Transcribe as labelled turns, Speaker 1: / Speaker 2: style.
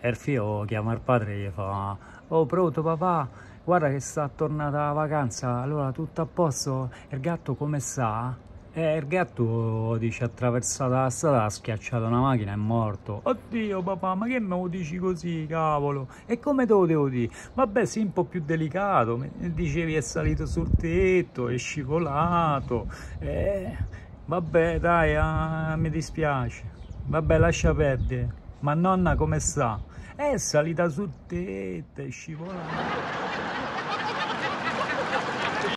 Speaker 1: E il figlio chiama il padre e gli fa: "Oh, pronto papà? Guarda che sta tornata la vacanza, allora tutto a posto? Il gatto come sta?" E il gatto dice: attraversata la strada, ha schiacciato una macchina, è morto. Oddio papà, ma che me lo dici così, cavolo? E come te lo devo dire? Vabbè, sì, un po' più delicato, dicevi è salito sul tetto, è scivolato. Vabbè, dai, mi dispiace. Vabbè, lascia perdere. Ma nonna come sta? È salita sul tetto, è scivolata.